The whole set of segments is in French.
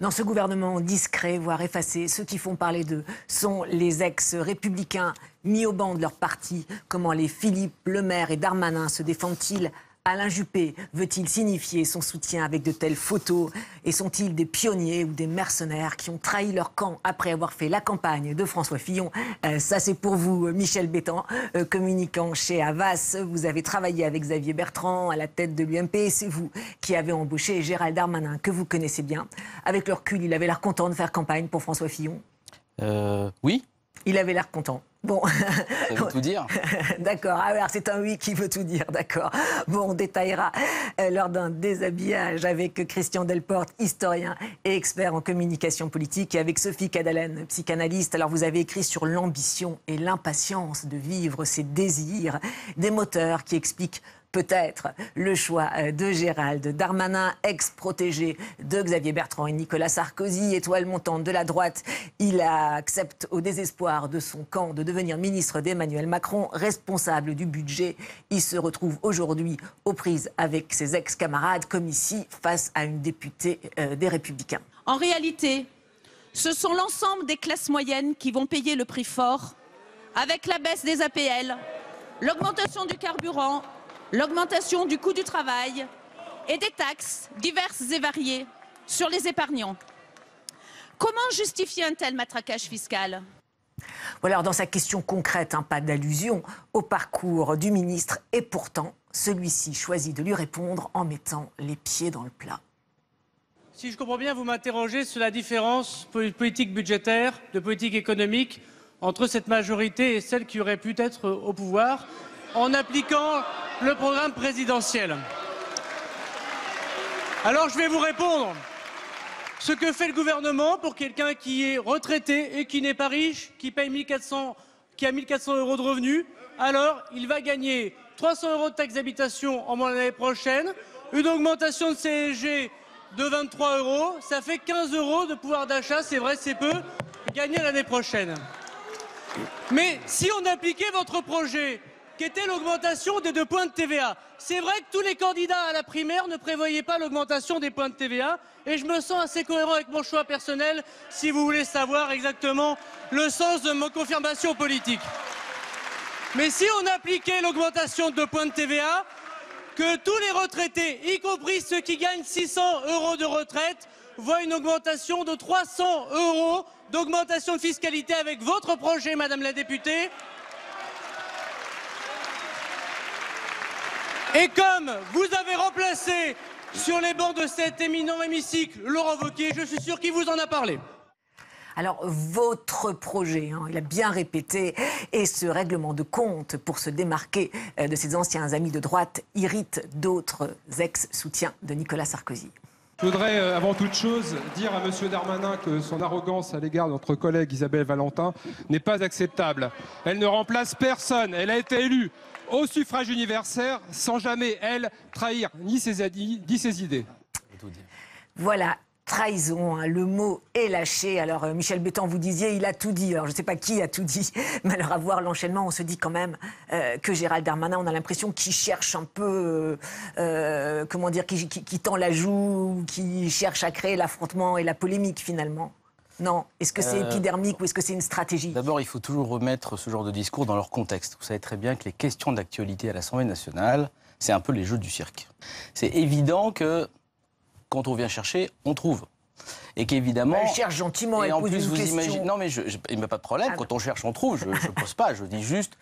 Dans ce gouvernement discret, voire effacé, ceux qui font parler d'eux sont les ex-républicains mis au banc de leur parti. Comment les Philippe, Le Maire et Darmanin se défendent-ils? Alain Juppé veut-il signifier son soutien avec de telles photos? Et sont-ils des pionniers ou des mercenaires qui ont trahi leur camp après avoir fait la campagne de François Fillon? Ça, c'est pour vous, Michel Bétan, communicant chez Havas. Vous avez travaillé avec Xavier Bertrand à la tête de l'UMP. C'est vous qui avez embauché Gérald Darmanin, que vous connaissez bien. Avec le recul, il avait l'air content de faire campagne pour François Fillon. Oui. Il avait l'air content. Bon. Ça veut tout dire. D'accord. Alors, c'est un oui qui veut tout dire, d'accord. Bon, on détaillera lors d'un déshabillage avec Christian Delporte, historien et expert en communication politique, et avec Sophie Cadalen, psychanalyste. Alors, vous avez écrit sur l'ambition et l'impatience de vivre ses désirs, des moteurs qui expliquent peut-être le choix de Gérald Darmanin, ex-protégé de Xavier Bertrand et Nicolas Sarkozy, étoile montante de la droite. Il accepte au désespoir de son camp de devenir ministre d'Emmanuel Macron, responsable du budget. Il se retrouve aujourd'hui aux prises avec ses ex-camarades, comme ici, face à une députée des Républicains. En réalité, ce sont l'ensemble des classes moyennes qui vont payer le prix fort, avec la baisse des APL, l'augmentation du carburant, l'augmentation du coût du travail et des taxes diverses et variées sur les épargnants. Comment justifier un tel matraquage fiscal ? Voilà, alors dans sa question concrète, pas d'allusion au parcours du ministre, et pourtant, celui-ci choisit de lui répondre en mettant les pieds dans le plat. Si je comprends bien, vous m'interrogez sur la différence politique budgétaire, de politique économique, entre cette majorité et celle qui aurait pu être au pouvoir, en appliquant le programme présidentiel. Alors je vais vous répondre. Ce que fait le gouvernement pour quelqu'un qui est retraité et qui n'est pas riche, qui a 1 400 € de revenus, alors il va gagner 300 € de taxe d'habitation en moins l'année prochaine, une augmentation de CSG de 23 €, ça fait 15 € de pouvoir d'achat, c'est vrai, c'est peu, gagné l'année prochaine. Mais si on appliquait votre projet, qui était l'augmentation des 2 points de TVA. C'est vrai que tous les candidats à la primaire ne prévoyaient pas l'augmentation des points de TVA, et je me sens assez cohérent avec mon choix personnel, si vous voulez savoir exactement le sens de ma confirmation politique. Mais si on appliquait l'augmentation de 2 points de TVA, que tous les retraités, y compris ceux qui gagnent 600 € de retraite, voient une augmentation de 300 € d'augmentation de fiscalité avec votre projet, Madame la députée. Et comme vous avez remplacé sur les bancs de cet éminent hémicycle Laurent Wauquiez, je suis sûr qu'il vous en a parlé. Alors, votre projet, il a bien répété, et ce règlement de compte pour se démarquer de ses anciens amis de droite irrite d'autres ex-soutiens de Nicolas Sarkozy. Je voudrais, avant toute chose, dire à M. Darmanin que son arrogance à l'égard de notre collègue Isabelle Valentin n'est pas acceptable. Elle ne remplace personne. Elle a été élue au suffrage universel sans jamais, elle, trahir ni ses idées. Voilà. Trahison, le mot est lâché. Alors, Michel Bétan, vous disiez, il a tout dit. Alors, je ne sais pas qui a tout dit, mais alors, à voir l'enchaînement, on se dit quand même que Gérald Darmanin, on a l'impression qu'il cherche un peu, comment dire, qui tend la joue, qui cherche à créer l'affrontement et la polémique, finalement. Non. Est-ce que c'est épidermique ou est-ce que c'est une stratégie? D'abord, il faut toujours remettre ce genre de discours dans leur contexte. Vous savez très bien que les questions d'actualité à l'Assemblée nationale, c'est un peu les jeux du cirque. C'est évident que quand on vient chercher, on trouve. Et qu'évidemment... Elle cherche gentiment, elle pose une question. Imaginez... Non, mais il n'y a pas de problème. Quand on cherche, on trouve. Je ne pose pas. Je dis juste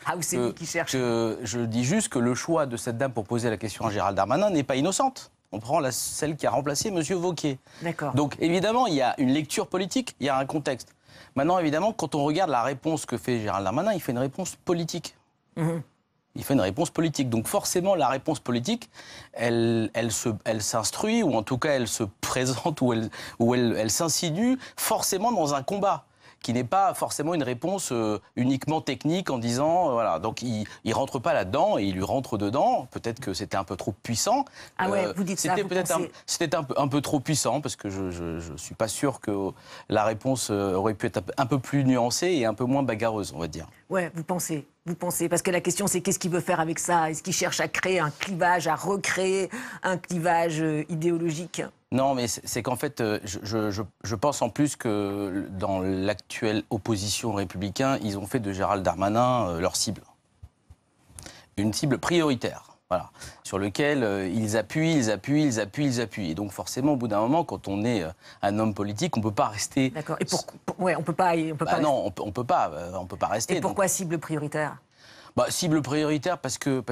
je dis juste que le choix de cette dame pour poser la question à Gérald Darmanin n'est pas innocente. On prend celle qui a remplacé M. Wauquiez. D'accord. Donc, évidemment, il y a une lecture politique, il y a un contexte. Maintenant, évidemment, quand on regarde la réponse que fait Gérald Darmanin, il fait une réponse politique. Il fait une réponse politique. Donc forcément, la réponse politique, elle s'instruit, ou en tout cas, elle se présente, ou elle s'insinue forcément dans un combat, qui n'est pas forcément une réponse uniquement technique en disant... voilà. Donc il ne rentre pas là-dedans, et il lui rentre dedans. Peut-être que c'était un peu trop puissant. Ah ouais, vous dites ça, C'était un peu trop puissant, parce que je ne suis pas sûr que la réponse aurait pu être un peu plus nuancée et un peu moins bagarreuse, on va dire. Ouais, vous pensez, parce que la question c'est qu'est-ce qu'il veut faire avec ça? Est-ce qu'il cherche à créer un clivage, à recréer un clivage idéologique? Non, mais c'est qu'en fait, je pense en plus que dans l'actuelle opposition républicaine, ils ont fait de Gérald Darmanin leur cible. Une cible prioritaire. Voilà, sur lequel ils appuient. Et donc forcément, au bout d'un moment, quand on est un homme politique, on ne peut pas rester... D'accord. Et ouais, on peut pas non, on peut pas rester. Et pourquoi cible prioritaire ? Cible prioritaire parce que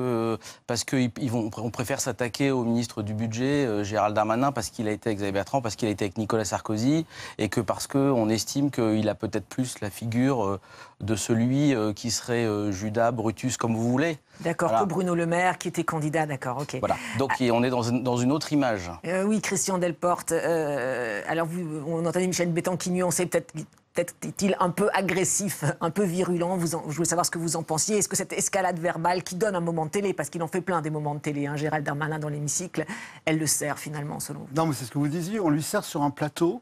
on préfère s'attaquer au ministre du budget Gérald Darmanin parce qu'il a été avec Xavier Bertrand, parce qu'il a été avec Nicolas Sarkozy et que parce qu'on estime qu'il a peut-être plus la figure de celui qui serait Judas, Brutus, comme vous voulez. D'accord, voilà. Que Bruno Le Maire qui était candidat, d'accord, ok. Voilà, donc on est dans une autre image. Oui, Christian Delporte, alors on entendait Michel Bétan qui nuançait peut-être est-il un peu agressif, un peu virulent. Je voulais savoir ce que vous en pensiez. Est-ce que cette escalade verbale qui donne un moment de télé, parce qu'il en fait plein des moments de télé, hein, Gérald Darmanin dans l'hémicycle, elle le sert finalement, selon vous? Non, mais c'est ce que vous disiez, on lui sert sur un plateau.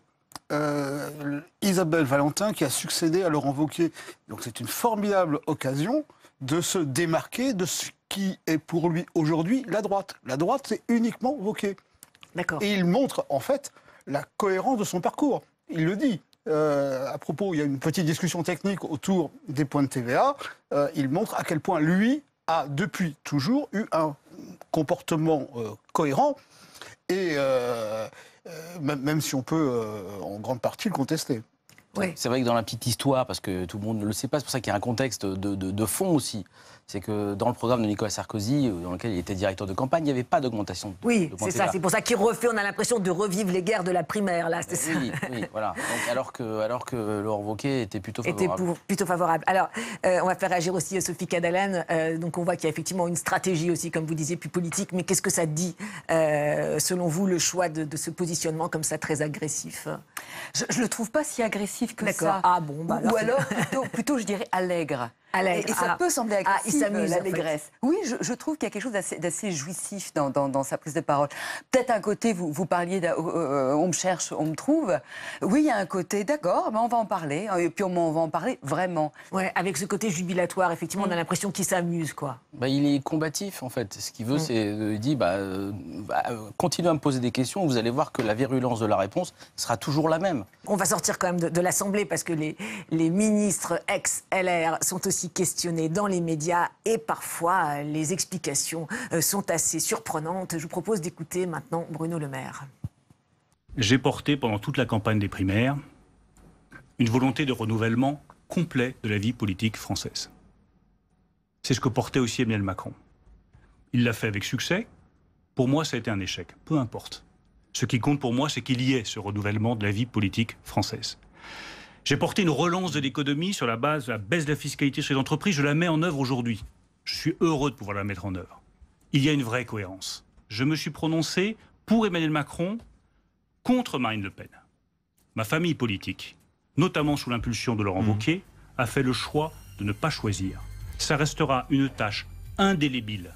Isabelle Valentin qui a succédé à Laurent Wauquiez. Donc c'est une formidable occasion de se démarquer de ce qui est pour lui aujourd'hui la droite. La droite, c'est uniquement Wauquiez. D'accord. Et il montre en fait la cohérence de son parcours. Il le dit. À propos, il y a une petite discussion technique autour des points de TVA. Il montre à quel point lui a depuis toujours eu un comportement cohérent et même si on peut en grande partie le contester. Oui. C'est vrai que dans la petite histoire, parce que tout le monde ne le sait pas, c'est pour ça qu'il y a un contexte de fond aussi. C'est que dans le programme de Nicolas Sarkozy, dans lequel il était directeur de campagne, il n'y avait pas d'augmentation. Oui, c'est ça. C'est pour ça qu'il refait. On a l'impression de revivre les guerres de la primaire, là. C'est ça. Oui, voilà. Donc, alors que Laurent Wauquiez était plutôt favorable. Plutôt favorable. Alors, on va faire réagir aussi Sophie Cadalen. Donc, on voit qu'il y a effectivement une stratégie aussi, comme vous disiez, plus politique. Mais qu'est-ce que ça dit, selon vous, le choix de ce positionnement comme ça, très agressif? Je ne le trouve pas si agressif que ça. Ah bon, ou alors plutôt, je dirais, allègre. Allègre. Et ça peut sembler agressif, il s'amuse, l'allégresse. En fait. Oui, je trouve qu'il y a quelque chose d'assez jouissif dans sa prise de parole. Peut-être un côté, vous parliez on me cherche, on me trouve. Oui, il y a un côté, d'accord, mais on va en parler. Et puis on va en parler vraiment. Ouais, avec ce côté jubilatoire, effectivement, on a l'impression qu'il s'amuse, quoi. Il est combatif, en fait. Ce qu'il veut, c'est... Il dit, continuez à me poser des questions, vous allez voir que la virulence de la réponse sera toujours la même. On va sortir quand même de l'Assemblée, parce que les ministres ex-LR sont aussi questionnés dans les médias et parfois les explications sont assez surprenantes. Je vous propose d'écouter maintenant Bruno Le Maire. J'ai porté pendant toute la campagne des primaires une volonté de renouvellement complet de la vie politique française. C'est ce que portait aussi Emmanuel Macron. Il l'a fait avec succès. Pour moi, ça a été un échec. Peu importe. Ce qui compte pour moi, c'est qu'il y ait ce renouvellement de la vie politique française. J'ai porté une relance de l'économie sur la base de la baisse de la fiscalité sur les entreprises. Je la mets en œuvre aujourd'hui. Je suis heureux de pouvoir la mettre en œuvre. Il y a une vraie cohérence. Je me suis prononcé pour Emmanuel Macron, contre Marine Le Pen. Ma famille politique, notamment sous l'impulsion de Laurent Wauquiez, a fait le choix de ne pas choisir. Ça restera une tâche indélébile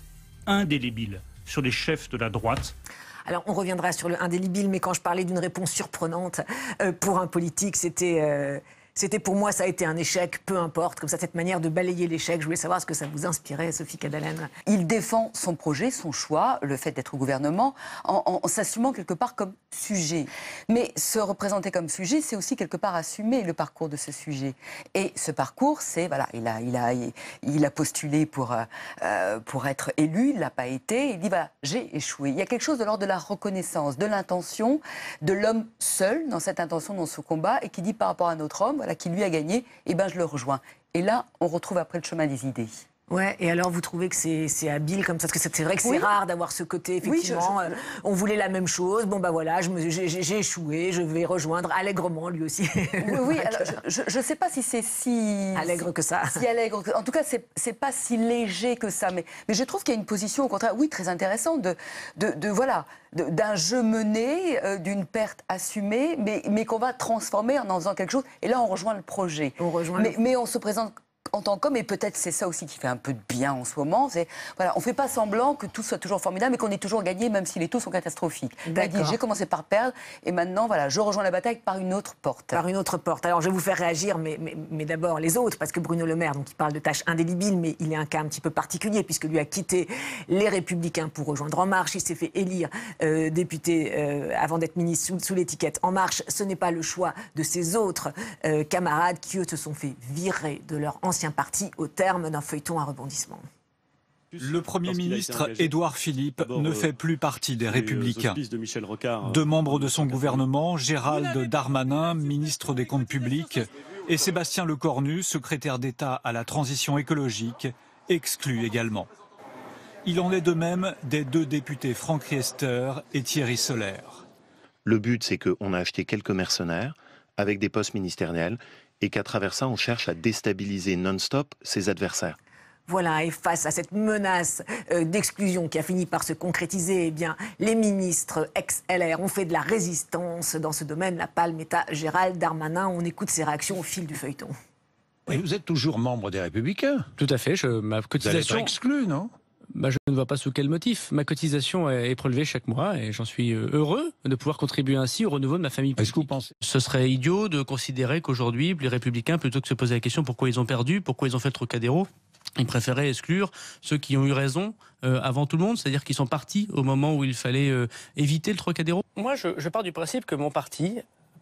sur les chefs de la droite. Alors, on reviendra sur le indélébile, mais quand je parlais d'une réponse surprenante pour un politique, c'était pour moi, ça a été un échec, peu importe. Comme ça, cette manière de balayer l'échec, je voulais savoir ce que ça vous inspirait, Sophie Cadalen. Il défend son projet, son choix, le fait d'être au gouvernement, en s'assumant quelque part comme sujet. Mais se représenter comme sujet, c'est aussi quelque part assumer le parcours de ce sujet. Et ce parcours, c'est, voilà, il a postulé pour être élu, il ne l'a pas été, il dit, voilà, j'ai échoué. Il y a quelque chose de l'ordre de la reconnaissance, de l'intention, de l'homme seul, dans cette intention, dans ce combat, et qui dit par rapport à notre homme, qui lui a gagné, eh ben je le rejoins. Et là, on retrouve après le chemin des idées. Ouais, et alors vous trouvez que c'est habile comme ça? Parce que c'est vrai que c'est rare d'avoir ce côté, effectivement, on voulait la même chose, bon bah voilà, j'ai échoué, je vais rejoindre allègrement lui aussi. Oui, alors je ne sais pas si c'est si... allègre que ça. Si allègre, en tout cas, c'est pas si léger que ça, mais je trouve qu'il y a une position, au contraire, oui, très intéressante, d'un jeu mené, d'une perte assumée, mais qu'on va transformer en faisant quelque chose, et là on rejoint le projet. Mais on se présente en tant qu'homme, et peut-être c'est ça aussi qui fait un peu de bien en ce moment, c'est voilà, on ne fait pas semblant que tout soit toujours formidable, mais qu'on ait toujours gagné, même si les taux sont catastrophiques. J'ai commencé par perdre, et maintenant, voilà, je rejoins la bataille par une autre porte. Par une autre porte. Alors, je vais vous faire réagir, mais d'abord les autres, parce que Bruno Le Maire, donc, il parle de tâches indélébiles, mais il est un cas un petit peu particulier, puisque lui a quitté les Républicains pour rejoindre En Marche. Il s'est fait élire député avant d'être ministre sous l'étiquette En Marche. Ce n'est pas le choix de ses autres camarades qui, eux, se sont fait virer de leur ancien parti au terme d'un feuilleton à rebondissement. Le Premier ministre, Édouard Philippe, ne fait plus partie des Républicains. Deux membres de son gouvernement, Gérald Darmanin, ministre des Comptes publics, et Sébastien Lecornu, secrétaire d'État à la transition écologique, exclus également. Il en est de même des deux députés Franck Riester et Thierry Solère. Le but, c'est qu'on a acheté quelques mercenaires avec des postes ministériels et qu'à travers ça, on cherche à déstabiliser non-stop ses adversaires. Voilà, et face à cette menace d'exclusion qui a fini par se concrétiser, eh bien, les ministres ex-LR ont fait de la résistance dans ce domaine. La palme est à Gérald Darmanin. On écoute ses réactions au fil du feuilleton. Et vous êtes toujours membre des Républicains. Tout à fait. Ma cotisation... Vous n'êtes pas exclu, non ? Je ne vois pas sous quel motif. Ma cotisation est prélevée chaque mois et j'en suis heureux de pouvoir contribuer ainsi au renouveau de ma famille politique. Est-ce que vous pensez... Ce serait idiot de considérer qu'aujourd'hui, les Républicains, plutôt que de se poser la question pourquoi ils ont perdu, pourquoi ils ont fait le Trocadéro, ils préféraient exclure ceux qui ont eu raison avant tout le monde, c'est-à-dire qui sont partis au moment où il fallait éviter le Trocadéro. Moi, je pars du principe que mon parti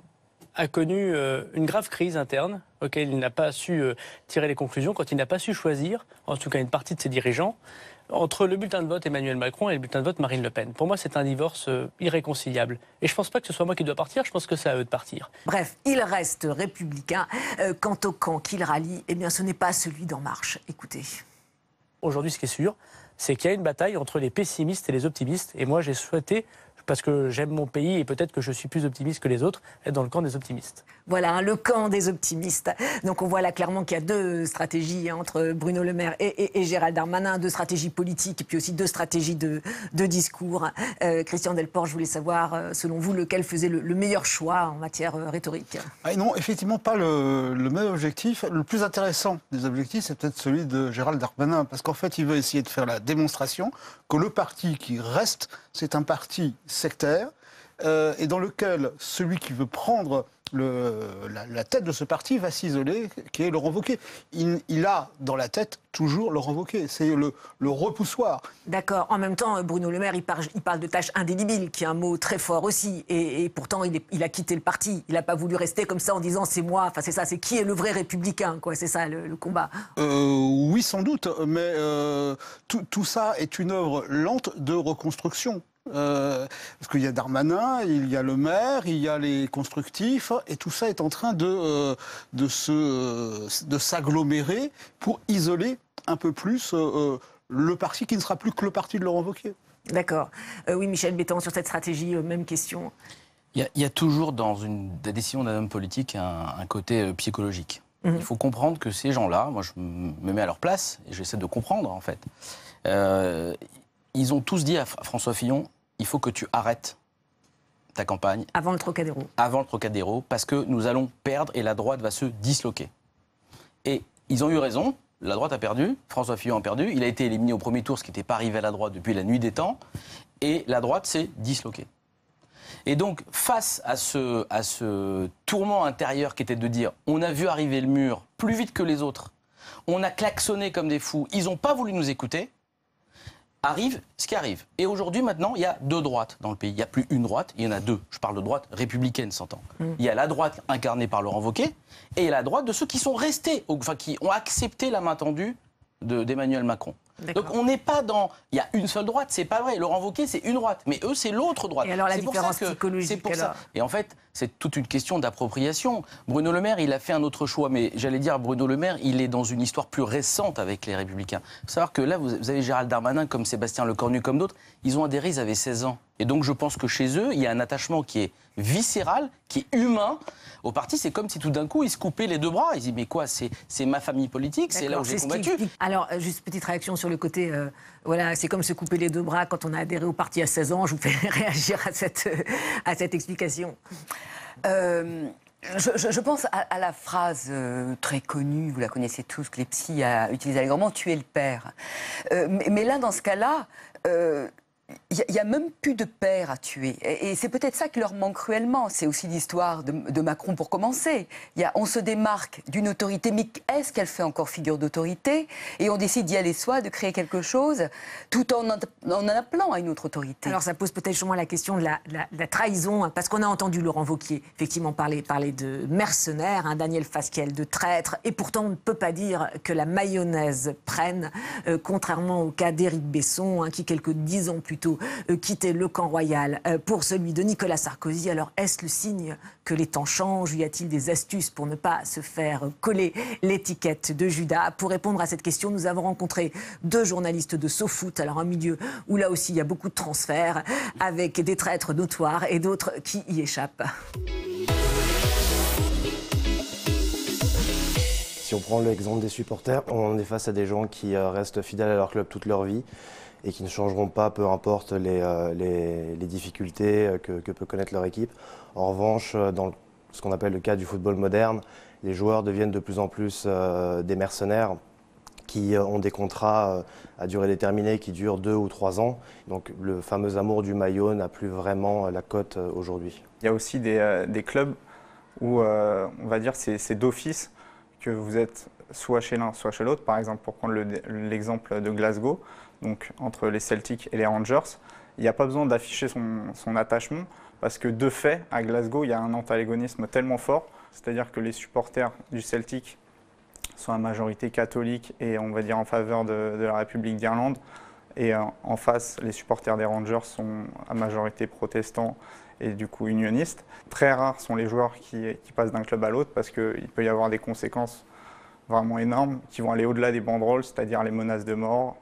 a connu une grave crise interne auquel il n'a pas su tirer les conclusions, quand il n'a pas su choisir, en tout cas une partie de ses dirigeants, entre le bulletin de vote Emmanuel Macron et le bulletin de vote Marine Le Pen. Pour moi, c'est un divorce irréconciliable. Et je ne pense pas que ce soit moi qui dois partir, je pense que c'est à eux de partir. Bref, il reste républicain. Quant au camp qu'il rallie, eh bien, ce n'est pas celui d'En Marche. Écoutez. Aujourd'hui, ce qui est sûr, c'est qu'il y a une bataille entre les pessimistes et les optimistes. Et moi, j'ai souhaité, parce que j'aime mon pays et peut-être que je suis plus optimiste que les autres, être dans le camp des optimistes. Voilà, le camp des optimistes. Donc on voit là clairement qu'il y a deux stratégies entre Bruno Le Maire et Gérald Darmanin, deux stratégies politiques et puis aussi deux stratégies de discours. Christian Delporte, je voulais savoir, selon vous, lequel faisait le meilleur choix en matière rhétorique? Non, effectivement, pas le même objectif. Le plus intéressant des objectifs, c'est peut-être celui de Gérald Darmanin, parce qu'en fait, il veut essayer de faire la démonstration que le parti qui reste, c'est un parti sectaire, et dans lequel celui qui veut prendre la tête de ce parti va s'isoler, qui est Laurent Wauquiez. Il a dans la tête toujours Laurent Wauquiez. C'est le repoussoir. D'accord. En même temps, Bruno Le Maire, il parle de tâches indélébiles, qui est un mot très fort aussi. Et pourtant, il a quitté le parti. Il n'a pas voulu rester comme ça en disant c'est moi. Enfin, c'est ça. C'est qui est le vrai républicain, quoi. C'est ça le combat. Oui, sans doute. Mais tout ça est une œuvre lente de reconstruction. Parce qu'il y a Darmanin, il y a Le Maire, il y a les constructifs, et tout ça est en train de s'agglomérer pour isoler un peu plus le parti qui ne sera plus que le parti de Laurent Wauquiez. D'accord. Oui, Michel Bétan, sur cette stratégie, même question. Il y a toujours dans la décision d'un homme politique un côté psychologique. Il faut comprendre que ces gens-là, moi je me mets à leur place et j'essaie de comprendre en fait, ils ont tous dit à François Fillon, il faut que tu arrêtes ta campagne. Avant le Trocadéro. Avant le Trocadéro, parce que nous allons perdre et la droite va se disloquer. Et ils ont eu raison, la droite a perdu, François Fillon a perdu, il a été éliminé au premier tour, ce qui n'était pas arrivé à la droite depuis la nuit des temps, et la droite s'est disloquée. Et donc, face à ce tourment intérieur qui était de dire, on a vu arriver le mur plus vite que les autres, on a klaxonné comme des fous, ils n'ont pas voulu nous écouter, arrive ce qui arrive. Et aujourd'hui, maintenant, il y a deux droites dans le pays. Il n'y a plus une droite, il y en a deux. Je parle de droite républicaine, s'entend. Il y a la droite incarnée par Laurent Wauquiez et il y a la droite de ceux qui sont restés, enfin qui ont accepté la main tendue d'Emmanuel Macron. Donc on n'est pas dans... Il y a une seule droite, c'est pas vrai. Laurent Wauquiez, c'est une droite. Mais eux, c'est l'autre droite. Et alors la différence psychologique, c'est pour ça. Et en fait, c'est toute une question d'appropriation. Bruno Le Maire, il a fait un autre choix. Mais j'allais dire, Bruno Le Maire, il est dans une histoire plus récente avec les Républicains. Il faut savoir que là, vous avez Gérald Darmanin, comme Sébastien Lecornu, comme d'autres. Ils ont adhéré, ils avaient 16 ans. Et donc je pense que chez eux, il y a un attachement qui est viscéral, qui est humain. Au parti, c'est comme si tout d'un coup, ils se coupaient les deux bras. Ils disent, mais quoi, c'est ma famille politique, c'est là où j'ai combattu. Alors, juste petite réaction sur le côté, voilà, c'est comme se couper les deux bras quand on a adhéré au parti à 16 ans. Je vous fais réagir à cette explication. Je pense à la phrase très connue, vous la connaissez tous, que les psys a utilisée allègrement, tuer le père. Mais là, dans ce cas-là, il n'y a même plus de père à tuer. Et c'est peut-être ça qui leur manque cruellement. C'est aussi l'histoire de Macron pour commencer. On se démarque d'une autorité, mais est-ce qu'elle fait encore figure d'autorité? Et on décide d'y aller soi, de créer quelque chose, tout en appelant à une autre autorité. Alors ça pose peut-être justement la question de la trahison, hein, parce qu'on a entendu Laurent Wauquiez effectivement parler de mercenaires, hein, Daniel Fasquelle de traître, et pourtant on ne peut pas dire que la mayonnaise prenne, contrairement au cas d'Éric Besson, hein, qui quelques 10 ans plus tôt quittait le camp royal pour celui de Nicolas Sarkozy. Alors est-ce le signe que les temps changent? Y a-t-il des astuces pour ne pas se faire coller l'étiquette de Judas? Pour répondre à cette question, nous avons rencontré 2 journalistes de SoFoot, alors un milieu où là aussi il y a beaucoup de transferts, avec des traîtres notoires et d'autres qui y échappent. Si on prend l'exemple des supporters, on est face à des gens qui restent fidèles à leur club toute leur vie et qui ne changeront pas, peu importe les difficultés que peut connaître leur équipe. En revanche, dans ce qu'on appelle le cas du football moderne, les joueurs deviennent de plus en plus des mercenaires qui ont des contrats à durée déterminée qui durent 2 ou 3 ans. Donc le fameux amour du maillot n'a plus vraiment la cote aujourd'hui. Il y a aussi des clubs où, on va dire, c'est d'office que vous êtes soit chez l'un, soit chez l'autre. Par exemple, pour prendre l'exemple de Glasgow, donc entre les Celtics et les Rangers, il n'y a pas besoin d'afficher son attachement parce que de fait, à Glasgow, il y a un antagonisme tellement fort, c'est-à-dire que les supporters du Celtic sont à majorité catholique et on va dire en faveur de la République d'Irlande, et en face, les supporters des Rangers sont à majorité protestants et du coup unionistes. Très rares sont les joueurs qui passent d'un club à l'autre parce qu'il peut y avoir des conséquences vraiment énormes qui vont aller au-delà des banderoles, c'est-à-dire les menaces de mort.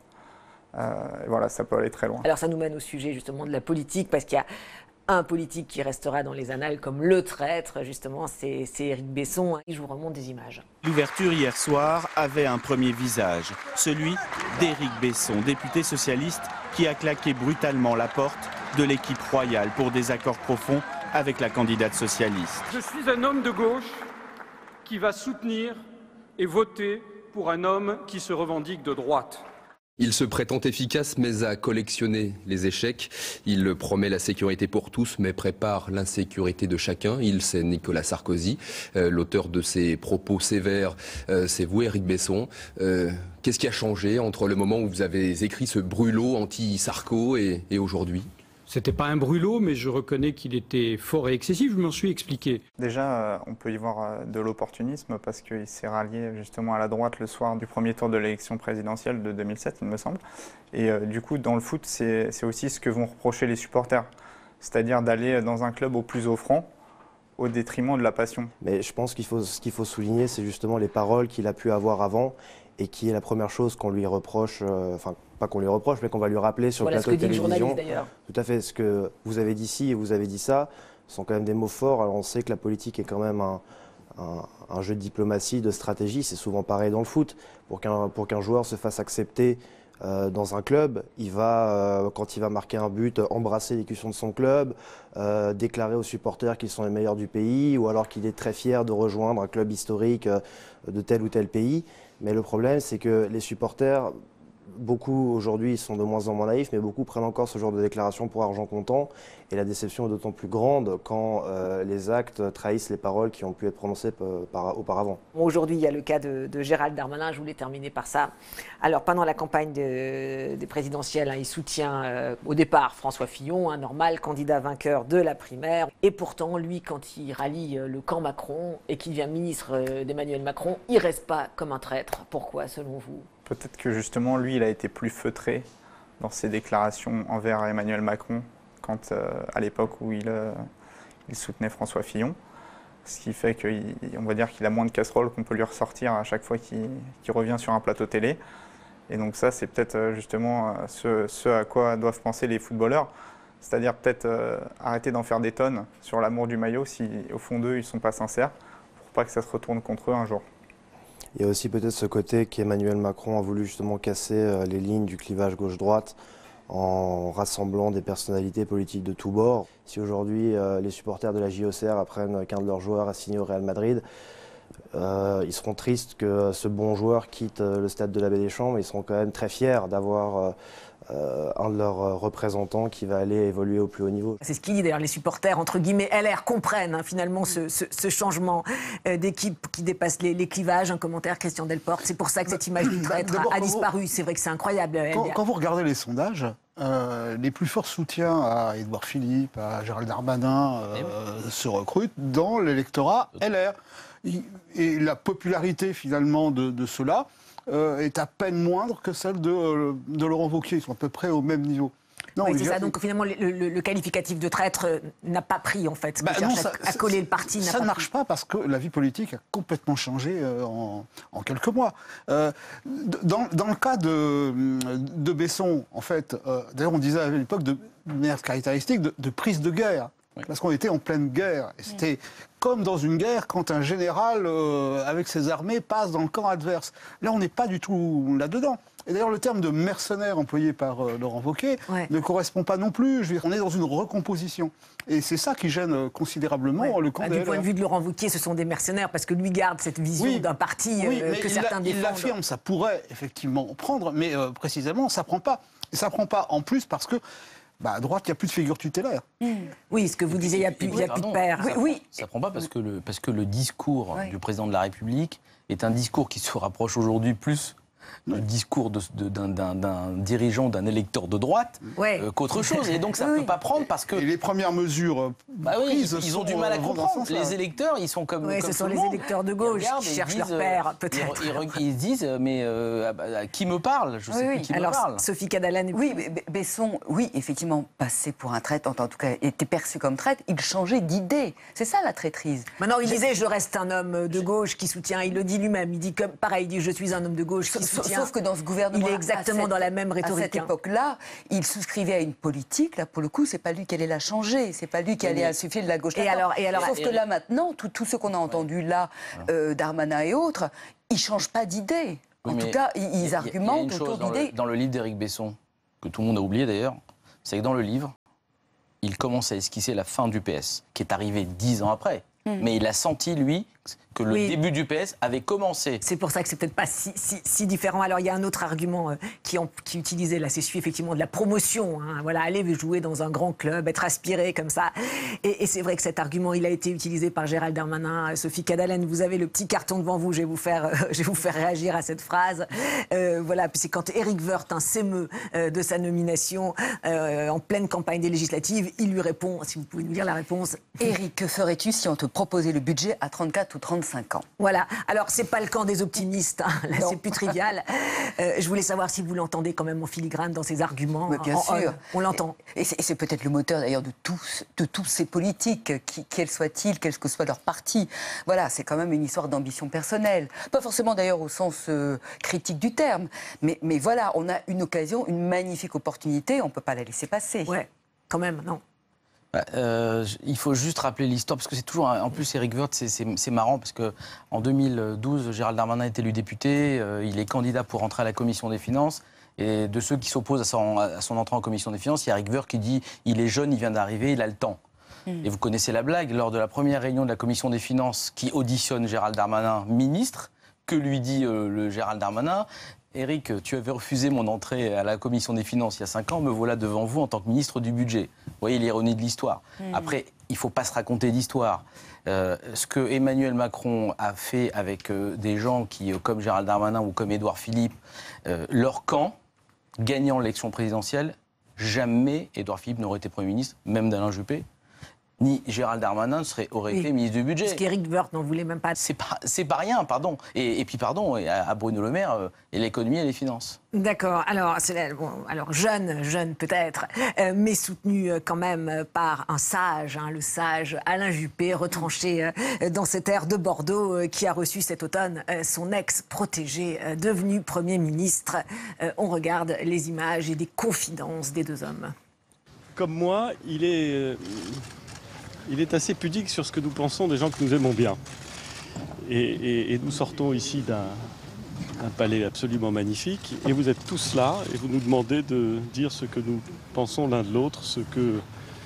Voilà, ça peut aller très loin. Alors ça nous mène au sujet justement de la politique, parce qu'il y a un politique qui restera dans les annales comme le traître, justement, c'est Éric Besson. Je vous remonte des images. L'ouverture hier soir avait un premier visage, celui d'Éric Besson, député socialiste qui a claqué brutalement la porte de l'équipe royale pour des accords profonds avec la candidate socialiste. Je suis un homme de gauche qui va soutenir et voter pour un homme qui se revendique de droite. Il se prétend efficace mais a collectionné les échecs. Il promet la sécurité pour tous mais prépare l'insécurité de chacun. C'est Nicolas Sarkozy. L'auteur de ces propos sévères, c'est vous, Éric Besson. Qu'est-ce qui a changé entre le moment où vous avez écrit ce brûlot anti-Sarko et aujourd'hui ? C'était pas un brûlot, mais je reconnais qu'il était fort et excessif, je m'en suis expliqué. Déjà, on peut y voir de l'opportunisme parce qu'il s'est rallié justement à la droite le soir du premier tour de l'élection présidentielle de 2007, il me semble. Et du coup, dans le foot, c'est aussi ce que vont reprocher les supporters, c'est-à-dire d'aller dans un club au plus offrant, au détriment de la passion. Mais je pense ce qu'il faut souligner, c'est justement les paroles qu'il a pu avoir avant et qui est la première chose qu'on lui reproche, enfin pas qu'on lui reproche, mais qu'on va lui rappeler sur le plateau de télévision. Tout à fait, ce que vous avez dit ci et vous avez dit ça sont quand même des mots forts. Alors on sait que la politique est quand même un jeu de diplomatie, de stratégie, c'est souvent pareil dans le foot. Pour qu'un joueur se fasse accepter dans un club, il va, quand il va marquer un but, embrasser l'écution de son club, déclarer aux supporters qu'ils sont les meilleurs du pays, ou alors qu'il est très fier de rejoindre un club historique de tel ou tel pays. Mais le problème, c'est que les supporters, beaucoup aujourd'hui sont de moins en moins naïfs, mais beaucoup prennent encore ce genre de déclaration pour argent comptant. Et la déception est d'autant plus grande quand les actes trahissent les paroles qui ont pu être prononcées auparavant. Aujourd'hui, il y a le cas de Gérald Darmanin. Je voulais terminer par ça. Alors, pendant la campagne des présidentielles, il soutient au départ François Fillon, normal, candidat vainqueur de la primaire. Et pourtant, lui, quand il rallie le camp Macron et qu'il devient ministre d'Emmanuel Macron, il ne reste pas comme un traître. Pourquoi, selon vous ? Peut-être que justement, lui, il a été plus feutré dans ses déclarations envers Emmanuel Macron à l'époque où il soutenait François Fillon. Ce qui fait qu'on va dire qu'il a moins de casseroles qu'on peut lui ressortir à chaque fois qu'il revient sur un plateau télé. Et donc ça, c'est peut-être justement ce à quoi doivent penser les footballeurs. C'est-à-dire peut-être arrêter d'en faire des tonnes sur l'amour du maillot si au fond d'eux, ils ne sont pas sincères, pour pas que ça se retourne contre eux un jour. Il y a aussi peut-être ce côté qu'Emmanuel Macron a voulu justement casser les lignes du clivage gauche-droite en rassemblant des personnalités politiques de tous bords. Si aujourd'hui les supporters de la JOCR apprennent qu'un de leurs joueurs a signé au Real Madrid, ils seront tristes que ce bon joueur quitte le stade de la Baie des Champs, mais ils seront quand même très fiers d'avoir un de leurs représentants qui va aller évoluer au plus haut niveau. C'est ce qu'il dit d'ailleurs, les supporters, entre guillemets, LR comprennent finalement ce changement d'équipe qui dépasse les clivages. Un commentaire, Christian Delporte, c'est pour ça que cette image du traître a disparu. C'est vrai que c'est incroyable. Quand vous regardez les sondages, les plus forts soutiens à Édouard Philippe, à Gérald Darmanin se recrutent dans l'électorat LR. Et la popularité finalement de ceux-là est à peine moindre que celle de Laurent Wauquiez. Ils sont à peu près au même niveau. Non, oui, c'est ça. Donc finalement, le qualificatif de traître n'a pas pris en fait. À coller le parti. Ça ne marche pas parce que la vie politique a complètement changé en quelques mois. Dans le cas de Besson, en fait, d'ailleurs on disait à l'époque de manière caractéristique de prise de guerre. Parce qu'on était en pleine guerre. Et c'était comme dans une guerre quand un général, avec ses armées, passe dans le camp adverse. Là, on n'est pas du tout là-dedans. Et d'ailleurs, le terme de mercenaire employé par Laurent Wauquiez ne correspond pas non plus. Je veux dire, on est dans une recomposition. Et c'est ça qui gêne considérablement le camp Du point de vue de Laurent Wauquiez, ce sont des mercenaires parce que lui garde cette vision d'un parti que certains défendent. Il l'affirme, ça pourrait effectivement prendre, mais précisément, ça ne prend pas. Et ça ne prend pas en plus parce que à droite, il n'y a plus de figure tutélaire. Oui, ce que vous disiez, il n'y a plus de père. Ça ne prend pas parce que le discours du président de la République est un discours qui se rapproche aujourd'hui plus du discours d'un dirigeant, d'un électeur de droite qu'autre chose. Et donc ça ne peut pas prendre parce que... Et les premières mesures prises ils ont du mal à comprendre. Les électeurs, ils sont comme ce sont les électeurs de gauche qui cherchent leur père, peut-être. Ils se disent, mais qui me parle? Je sais plus qui me parle. Sophie Cadalane. Oui, Besson, effectivement, passé pour un traître, en tout cas, était perçu comme traître, il changeait d'idée. C'est ça la traîtrise. Maintenant, il disait, je reste un homme de gauche qui soutient, il le dit lui-même, il dit pareil, il dit, je suis un homme de gauche qui soutient. Sauf que dans ce gouvernement, il est exactement dans la même rhétorique. À cette époque-là, il souscrivait à une politique. Là, pour le coup, c'est pas lui qui allait la changer. C'est pas lui qui allait insuffler de la gauche. Sauf que là, maintenant, tout ce qu'on a entendu là, Darmanin et autres, ils changent pas d'idée. En tout cas, ils argumentent autour d'idées. Dans le livre d'Éric Besson, que tout le monde a oublié d'ailleurs, c'est que dans le livre, il commence à esquisser la fin du PS, qui est arrivée 10 ans après. Mais il a senti, lui, que le début du PS avait commencé. C'est pour ça que c'est peut-être pas si différent. Alors il y a un autre argument qui utilisait là, c'est celui effectivement de la promotion. Voilà, aller jouer dans un grand club, être aspiré comme ça. Et c'est vrai que cet argument, il a été utilisé par Gérald Darmanin, Sophie Cadalane. Vous avez le petit carton devant vous. Je vais vous faire réagir à cette phrase. Voilà, puis c'est quand Éric Woerth s'émeut de sa nomination en pleine campagne des législatives, il lui répond. Si vous pouvez nous lire la réponse. Éric, que ferais-tu si on te proposait le budget à 34 ou 35 ans. Voilà. Alors, c'est pas le camp des optimistes. Là, c'est plus trivial. Je voulais savoir si vous l'entendez quand même en filigrane dans ses arguments. Mais bien sûr. On l'entend. Et c'est peut-être le moteur, d'ailleurs, de tous ces politiques, quels soient-ils, quel que soit leur parti. Voilà, c'est quand même une histoire d'ambition personnelle. Pas forcément, d'ailleurs, au sens critique du terme. Mais voilà, on a une occasion, une magnifique opportunité. On ne peut pas la laisser passer. Ouais, quand même, non. Il faut juste rappeler l'histoire, parce que c'est toujours... En plus, Éric Woerth, c'est marrant, parce qu'en 2012, Gérald Darmanin est élu député, il est candidat pour rentrer à la Commission des Finances, et de ceux qui s'opposent à son entrée en Commission des Finances, il y a Éric Woerth qui dit « il est jeune, il vient d'arriver, il a le temps ». Et vous connaissez la blague, lors de la première réunion de la Commission des Finances qui auditionne Gérald Darmanin, ministre, que lui dit le Gérald Darmanin ? Éric, tu avais refusé mon entrée à la Commission des Finances il y a 5 ans, me voilà devant vous en tant que ministre du Budget. Vous voyez l'ironie de l'histoire. Après, il ne faut pas se raconter d'histoire. Ce que Emmanuel Macron a fait avec des gens qui, comme Gérald Darmanin ou comme Édouard Philippe, leur camp, gagnant l'élection présidentielle, jamais Édouard Philippe n'aurait été Premier ministre, même d'Alain Juppé. Ni Gérald Darmanin aurait été ministre du Budget. Parce qu'Éric Woerth n'en voulait même pas. C'est pas rien, pardon. Et puis, pardon, à Bruno Le Maire, et l'économie et les finances. D'accord. Alors, jeune peut-être, mais soutenu quand même par un sage, le sage Alain Juppé, retranché dans cette ère de Bordeaux, qui a reçu cet automne son ex-protégé, devenu Premier ministre. On regarde les images et des confidences des deux hommes. Comme moi, il est assez pudique sur ce que nous pensons des gens que nous aimons bien. Et nous sortons ici un palais absolument magnifique, et vous êtes tous là, et vous nous demandez de dire ce que nous pensons l'un de l'autre, ce que,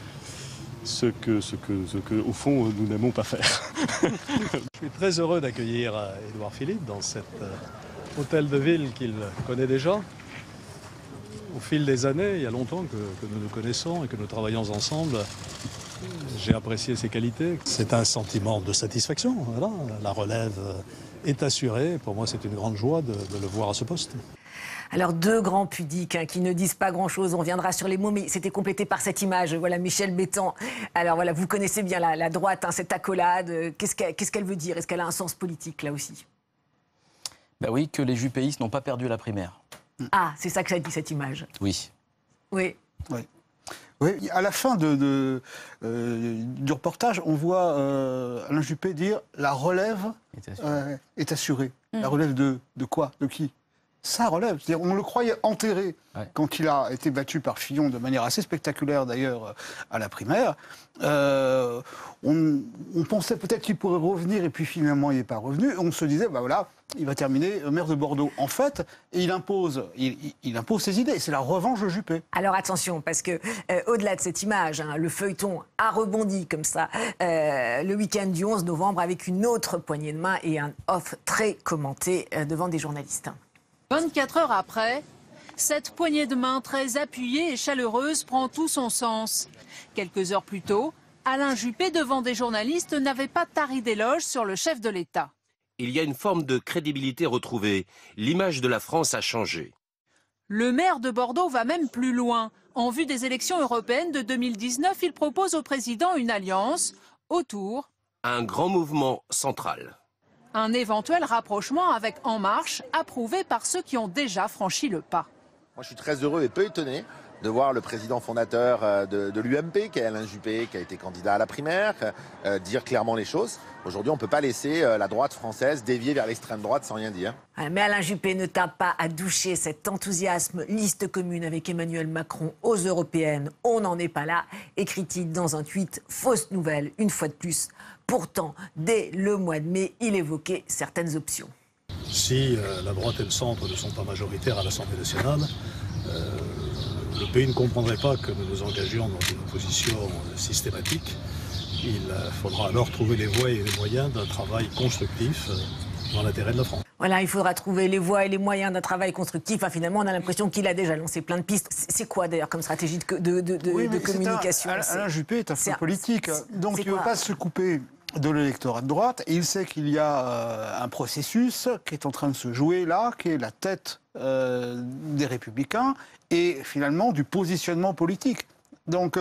au fond, nous n'aimons pas faire. Je suis très heureux d'accueillir Édouard Philippe dans cet hôtel de ville qu'il connaît déjà. Au fil des années, il y a longtemps que nous nous connaissons et que nous travaillons ensemble. J'ai apprécié ses qualités. C'est un sentiment de satisfaction. Voilà. La relève est assurée. Pour moi, c'est une grande joie de le voir à ce poste. Alors, deux grands pudiques qui ne disent pas grand-chose. On reviendra sur les mots, mais c'était complété par cette image. Voilà, Michel Bétan. Alors voilà, vous connaissez bien la droite, cette accolade. Qu'est-ce qu'elle veut dire? Est-ce qu'elle a un sens politique, là aussi? Ben oui, que les jupéistes n'ont pas perdu la primaire. Ah, c'est ça que ça dit, cette image. Oui. Oui. Oui. Oui, à la fin du reportage, on voit Alain Juppé dire « la relève est assurée ». La relève de quoi? De qui? Ça relève. C'est-à-dire, on le croyait enterré quand il a été battu par Fillon de manière assez spectaculaire d'ailleurs à la primaire. On pensait peut-être qu'il pourrait revenir et puis finalement il n'est pas revenu. On se disait, bah voilà, il va terminer maire de Bordeaux. En fait, il impose ses idées. C'est la revanche de Juppé. Alors attention, parce que au-delà de cette image, le feuilleton a rebondi comme ça le week-end du 11 novembre avec une autre poignée de main et un off très commenté devant des journalistes. 24 heures après, cette poignée de main très appuyée et chaleureuse prend tout son sens. Quelques heures plus tôt, Alain Juppé, devant des journalistes, n'avait pas tari d'éloges sur le chef de l'État. Il y a une forme de crédibilité retrouvée. L'image de la France a changé. Le maire de Bordeaux va même plus loin. En vue des élections européennes de 2019, il propose au président une alliance autour Un grand mouvement central. Un éventuel rapprochement avec En Marche, approuvé par ceux qui ont déjà franchi le pas. Moi, je suis très heureux et peu étonné de voir le président fondateur de l'UMP, qui est Alain Juppé, qui a été candidat à la primaire, dire clairement les choses. Aujourd'hui, on ne peut pas laisser la droite française dévier vers l'extrême droite sans rien dire. Mais Alain Juppé ne tarde pas à doucher cet enthousiasme. Liste commune avec Emmanuel Macron aux européennes. On n'en est pas là. Écrit-il dans un tweet, fausse nouvelle, une fois de plus. Pourtant, dès le mois de mai, il évoquait certaines options. Si la droite et le centre ne sont pas majoritaires à l'Assemblée nationale, le pays ne comprendrait pas que nous nous engagions dans une opposition systématique. Il faudra alors trouver les voies et les moyens d'un travail constructif dans l'intérêt de la France. Voilà, il faudra trouver les voies et les moyens d'un travail constructif. Enfin, finalement, on a l'impression qu'il a déjà lancé plein de pistes. C'est quoi, d'ailleurs, comme stratégie de communication? Alain Juppé est un faux politique, donc il ne veut pas se couper de l'électorat de droite. Et il sait qu'il y a un processus qui est en train de se jouer là, qui est la tête des Républicains et finalement du positionnement politique. Donc,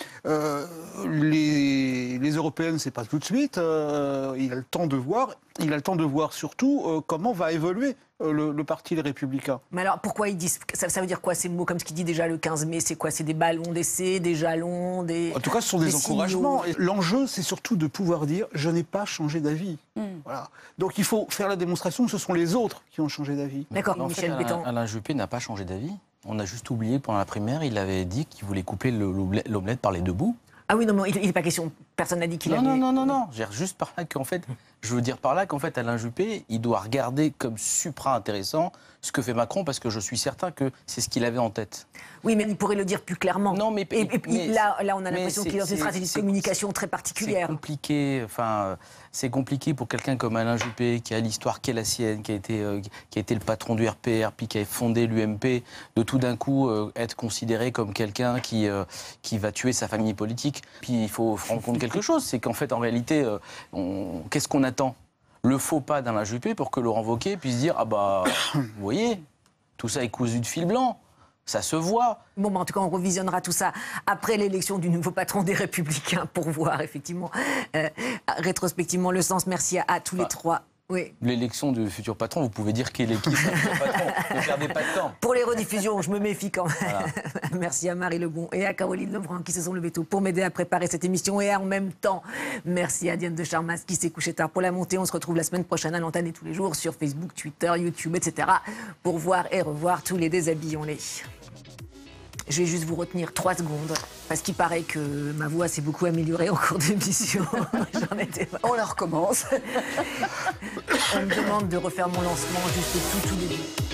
les européennes, c'est pas tout de suite. Il a le temps de voir. Il a le temps de voir surtout comment va évoluer le parti Les Républicains. Mais alors, pourquoi ils disent ça veut dire quoi ces mots, comme ce qu'il dit déjà le 15 mai? C'est quoi? C'est des ballons d'essai, des jalons, des... En tout cas, ce sont des encouragements. L'enjeu, c'est surtout de pouvoir dire « je n'ai pas changé d'avis ». Voilà. Donc, il faut faire la démonstration que ce sont les autres qui ont changé d'avis. D'accord, Michel Bétan. Alain Juppé n'a pas changé d'avis. On a juste oublié pendant la primaire, il avait dit qu'il voulait couper l'omelette par les deux bouts. Ah oui, non, mais il n'est pas question, personne n'a dit qu'il avait... Non, je veux dire juste par là qu'en fait, Alain Juppé, il doit regarder comme supra-intéressant ce que fait Macron, parce que je suis certain que c'est ce qu'il avait en tête. Oui, mais il pourrait le dire plus clairement. Non, mais là, on a l'impression qu'il est dans une stratégie de communication très particulière. C'est compliqué pour quelqu'un comme Alain Juppé, qui a l'histoire qui est la sienne, qui a été le patron du RPR, puis qui a fondé l'UMP, de tout d'un coup être considéré comme quelqu'un qui va tuer sa famille politique. Puis il faut se rendre compte quelque chose, c'est qu'en fait, en réalité, qu'est-ce qu'on attend? Le faux pas d'Alain Juppé pour que Laurent Wauquiez puisse dire « Ah bah, vous voyez, tout ça est cousu de fil blanc ». Ça se voit. Bon, bah en tout cas, on revisionnera tout ça après l'élection du nouveau patron des Républicains pour voir, effectivement, rétrospectivement, le sens. Merci à tous les trois. Oui. L'élection du futur patron, vous pouvez dire qu'il est qui, le futur patron. Ne perdez pas de temps. Pour les rediffusions, je me méfie quand même. Voilà. Merci à Marie Lebon et à Caroline Lebrun qui se sont levés tôt pour m'aider à préparer cette émission. Et en même temps, merci à Diane de Charmas qui s'est couchée tard pour la montée. On se retrouve la semaine prochaine à l'antenne et tous les jours sur Facebook, Twitter, YouTube, etc. pour voir et revoir tous les Déshabillons-les. Je vais juste vous retenir 3 secondes, parce qu'il paraît que ma voix s'est beaucoup améliorée en cours d'émission. On la recommence. on me demande de refaire mon lancement juste tout début.